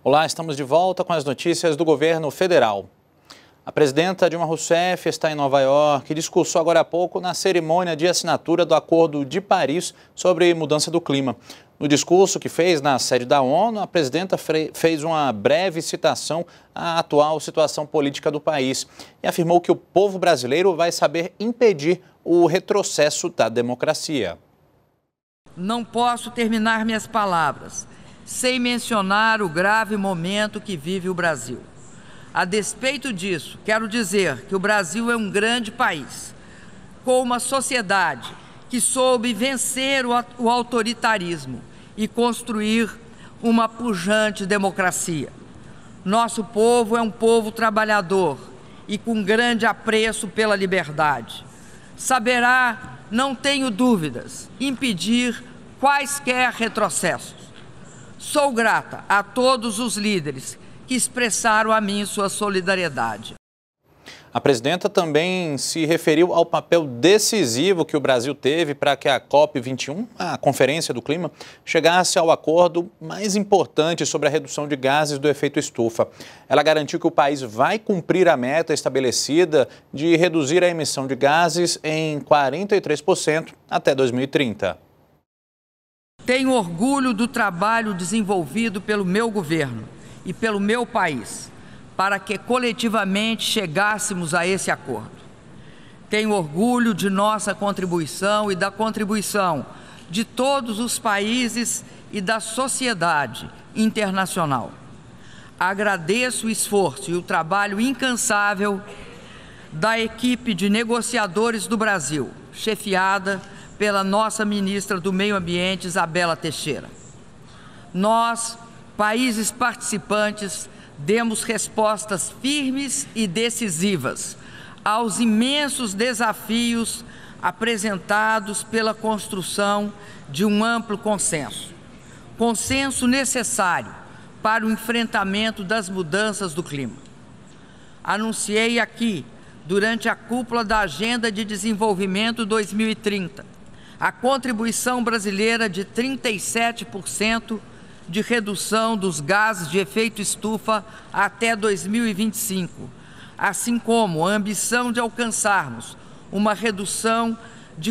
Olá, estamos de volta com as notícias do governo federal. A presidenta Dilma Rousseff está em Nova York e discursou agora há pouco na cerimônia de assinatura do Acordo de Paris sobre mudança do clima. No discurso que fez na sede da ONU, a presidenta fez uma breve citação à atual situação política do país e afirmou que o povo brasileiro vai saber impedir o retrocesso da democracia. Não posso terminar minhas palavras sem mencionar o grave momento que vive o Brasil. A despeito disso, quero dizer que o Brasil é um grande país, com uma sociedade que soube vencer o autoritarismo e construir uma pujante democracia. Nosso povo é um povo trabalhador e com grande apreço pela liberdade. Saberá, não tenho dúvidas, impedir quaisquer retrocessos. Sou grata a todos os líderes que expressaram a mim sua solidariedade. A presidenta também se referiu ao papel decisivo que o Brasil teve para que a COP21, a Conferência do Clima, chegasse ao acordo mais importante sobre a redução de gases do efeito estufa. Ela garantiu que o país vai cumprir a meta estabelecida de reduzir a emissão de gases em 43% até 2030. Tenho orgulho do trabalho desenvolvido pelo meu governo e pelo meu país, para que coletivamente chegássemos a esse acordo. Tenho orgulho de nossa contribuição e da contribuição de todos os países e da sociedade internacional. Agradeço o esforço e o trabalho incansável da equipe de negociadores do Brasil, chefiada pela nossa ministra do Meio Ambiente, Isabela Teixeira. Nós, países participantes, demos respostas firmes e decisivas aos imensos desafios apresentados pela construção de um amplo consenso. Consenso necessário para o enfrentamento das mudanças do clima. Anunciei aqui, durante a cúpula da Agenda de Desenvolvimento 2030, a contribuição brasileira de 37% de redução dos gases de efeito estufa até 2025, assim como a ambição de alcançarmos uma redução de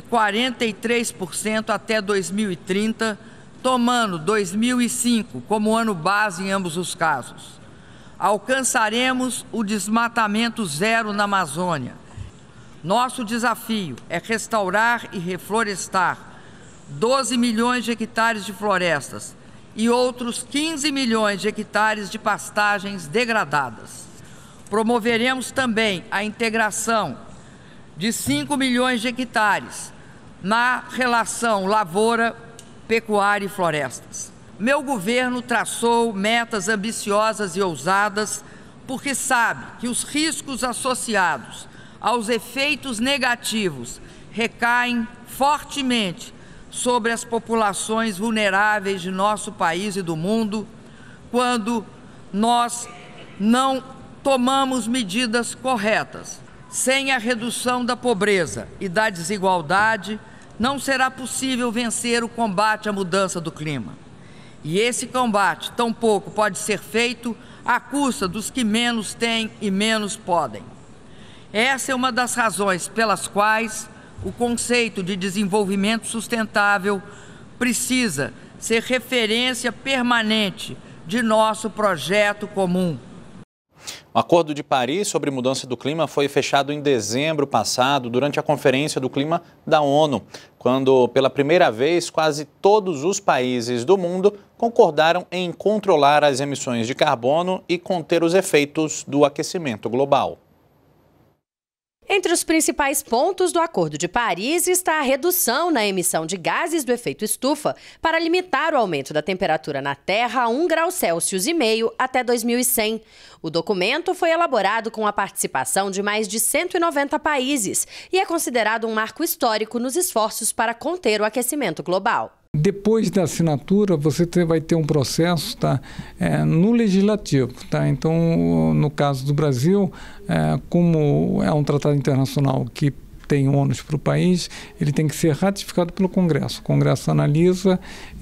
43% até 2030, tomando 2005 como ano base em ambos os casos. Alcançaremos o desmatamento zero na Amazônia. Nosso desafio é restaurar e reflorestar 12 milhões de hectares de florestas e outros 15 milhões de hectares de pastagens degradadas. Promoveremos também a integração de 5 milhões de hectares na relação lavoura, pecuária e florestas. Meu governo traçou metas ambiciosas e ousadas porque sabe que os riscos associados aos efeitos negativos recaem fortemente sobre as populações vulneráveis de nosso país e do mundo quando nós não tomamos medidas corretas. Sem a redução da pobreza e da desigualdade, não será possível vencer o combate à mudança do clima. E esse combate tampouco pode ser feito à custa dos que menos têm e menos podem. Essa é uma das razões pelas quais o conceito de desenvolvimento sustentável precisa ser referência permanente de nosso projeto comum. O Acordo de Paris sobre mudança do clima foi fechado em dezembro passado, durante a Conferência do Clima da ONU, quando, pela primeira vez, quase todos os países do mundo concordaram em controlar as emissões de carbono e conter os efeitos do aquecimento global. Entre os principais pontos do Acordo de Paris está a redução na emissão de gases do efeito estufa para limitar o aumento da temperatura na Terra a 1,5 graus Celsius até 2100. O documento foi elaborado com a participação de mais de 190 países e é considerado um marco histórico nos esforços para conter o aquecimento global. Depois da assinatura, você vai ter um processo no legislativo. Então, no caso do Brasil, como é um tratado internacional que tem ônus para o país, ele tem que ser ratificado pelo Congresso. O Congresso analisa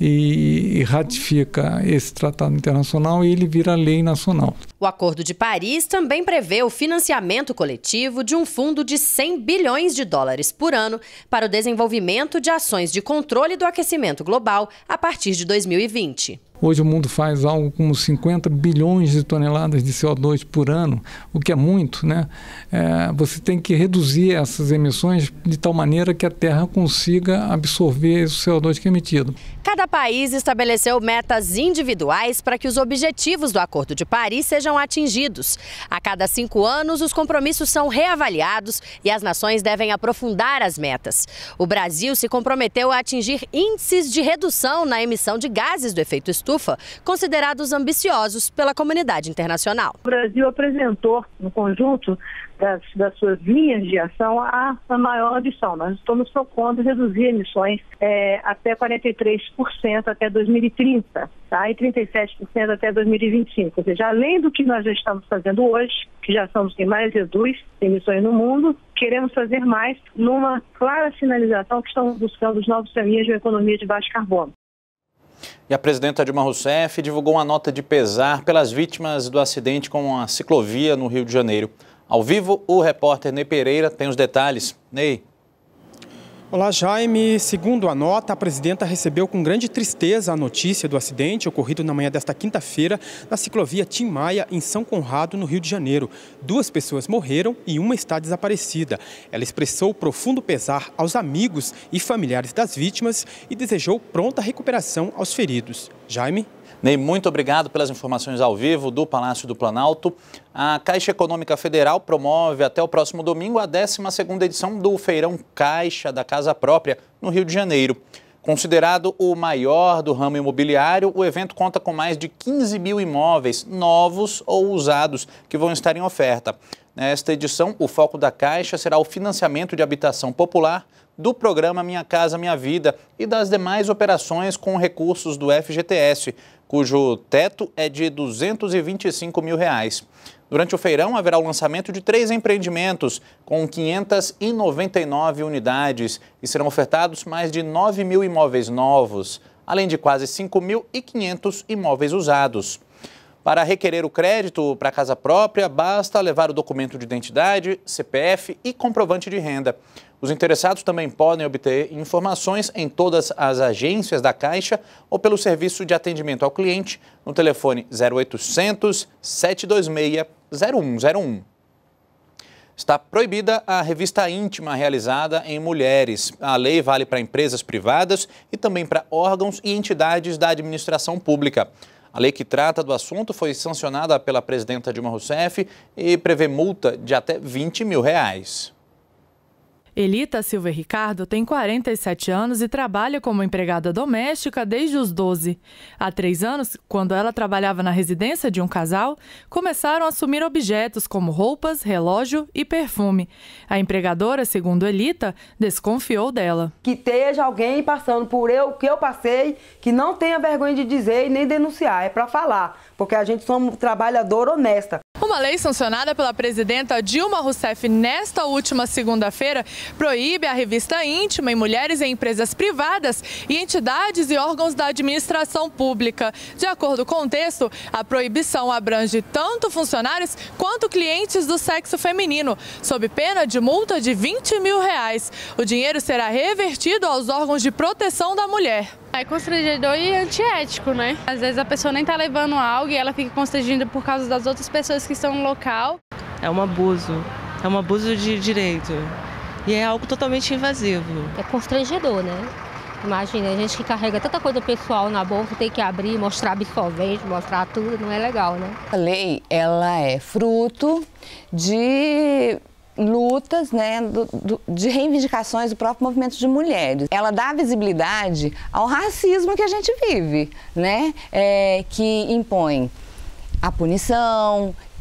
e ratifica esse tratado internacional e ele vira lei nacional. O Acordo de Paris também prevê o financiamento coletivo de um fundo de 100 bilhões de dólares por ano para o desenvolvimento de ações de controle do aquecimento global a partir de 2020. Hoje o mundo faz algo como 50 bilhões de toneladas de CO2 por ano, o que é muito, né? Você tem que reduzir essas emissões de tal maneira que a Terra consiga absorver o CO2 que é emitido. Cada país estabeleceu metas individuais para que os objetivos do Acordo de Paris sejam atingidos. A cada 5 anos, os compromissos são reavaliados e as nações devem aprofundar as metas. O Brasil se comprometeu a atingir índices de redução na emissão de gases do efeito estufa, considerados ambiciosos pela comunidade internacional. O Brasil apresentou, no conjunto das suas linhas de ação, a maior ambição. Nós estamos propondo reduzir emissões até 43% até 2030, tá? E 37% até 2025. Ou seja, além do que nós já estamos fazendo hoje, que já somos quem mais reduz emissões no mundo, queremos fazer mais numa clara sinalização que estamos buscando os novos caminhos de uma economia de baixo carbono. E a presidenta Dilma Rousseff divulgou uma nota de pesar pelas vítimas do acidente com a ciclovia no Rio de Janeiro. Ao vivo, o repórter Ney Pereira tem os detalhes. Ney. Olá, Jaime. Segundo a nota, a presidenta recebeu com grande tristeza a notícia do acidente ocorrido na manhã desta quinta-feira na ciclovia Tim Maia, em São Conrado, no Rio de Janeiro. 2 pessoas morreram e uma está desaparecida. Ela expressou profundo pesar aos amigos e familiares das vítimas e desejou pronta recuperação aos feridos. Jaime? Ney, muito obrigado pelas informações ao vivo do Palácio do Planalto. A Caixa Econômica Federal promove até o próximo domingo a 12ª edição do Feirão Caixa da Casa Própria, no Rio de Janeiro. Considerado o maior do ramo imobiliário, o evento conta com mais de 15 mil imóveis novos ou usados que vão estar em oferta. Nesta edição, o foco da Caixa será o financiamento de habitação popular, do programa Minha Casa Minha Vida e das demais operações com recursos do FGTS, cujo teto é de R$ 225 mil. Durante o feirão, haverá o lançamento de 3 empreendimentos com 599 unidades e serão ofertados mais de 9 mil imóveis novos, além de quase 5.500 imóveis usados. Para requerer o crédito para a casa própria, basta levar o documento de identidade, CPF e comprovante de renda. Os interessados também podem obter informações em todas as agências da Caixa ou pelo serviço de atendimento ao cliente no telefone 0800 726 0101. Está proibida a revista íntima realizada em mulheres. A lei vale para empresas privadas e também para órgãos e entidades da administração pública. A lei que trata do assunto foi sancionada pela presidenta Dilma Rousseff e prevê multa de até R$ 20 mil. Elita Silva Ricardo tem 47 anos e trabalha como empregada doméstica desde os 12. Há 3 anos, quando ela trabalhava na residência de um casal, começaram a sumir objetos como roupas, relógio e perfume. A empregadora, segundo Elita, desconfiou dela. Que esteja alguém passando por o que eu passei, que não tenha vergonha de dizer e nem denunciar, é para falar, porque a gente somos trabalhadora honesta. Uma lei sancionada pela presidenta Dilma Rousseff nesta última segunda-feira proíbe a revista íntima em mulheres em empresas privadas e entidades e órgãos da administração pública. De acordo com o texto, a proibição abrange tanto funcionários quanto clientes do sexo feminino, sob pena de multa de R$ 20 mil. O dinheiro será revertido aos órgãos de proteção da mulher. É constrangedor e antiético, né? Às vezes a pessoa nem tá levando algo e ela fica constrangida por causa das outras pessoas que estão no local. É um abuso de direito e é algo totalmente invasivo. É constrangedor, né? Imagina, a gente que carrega tanta coisa pessoal na bolsa, tem que abrir, mostrar absorvente, mostrar tudo, não é legal, né? A lei, ela é fruto de lutas, né, de reivindicações do próprio movimento de mulheres. Ela dá visibilidade ao racismo que a gente vive, né, que impõe a punição,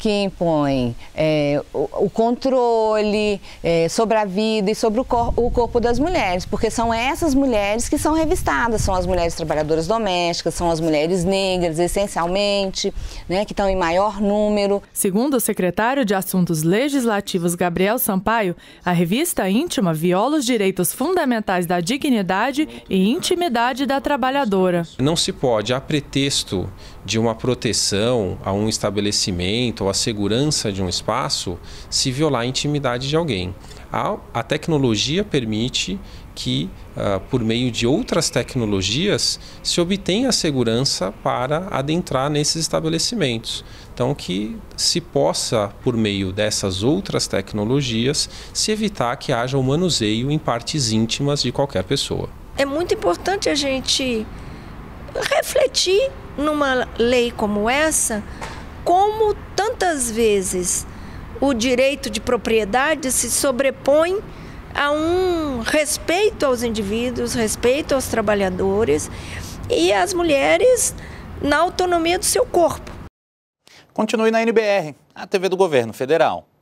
que impõem o controle sobre a vida e sobre o corpo das mulheres, porque são essas mulheres que são revistadas, são as mulheres trabalhadoras domésticas, são as mulheres negras, essencialmente, né, que estão em maior número. Segundo o secretário de Assuntos Legislativos, Gabriel Sampaio, a revista íntima viola os direitos fundamentais da dignidade e intimidade da trabalhadora. Não se pode, a pretexto de uma proteção a um estabelecimento ou a segurança de um espaço, se violar a intimidade de alguém. A tecnologia permite que, por meio de outras tecnologias, se obtenha a segurança para adentrar nesses estabelecimentos. Então, que se possa, por meio dessas outras tecnologias, se evitar que haja o manuseio em partes íntimas de qualquer pessoa. É muito importante a gente refletir numa lei como essa, como tantas vezes o direito de propriedade se sobrepõe a um respeito aos indivíduos, respeito aos trabalhadores e às mulheres na autonomia do seu corpo. Continue na NBR, a TV do Governo Federal.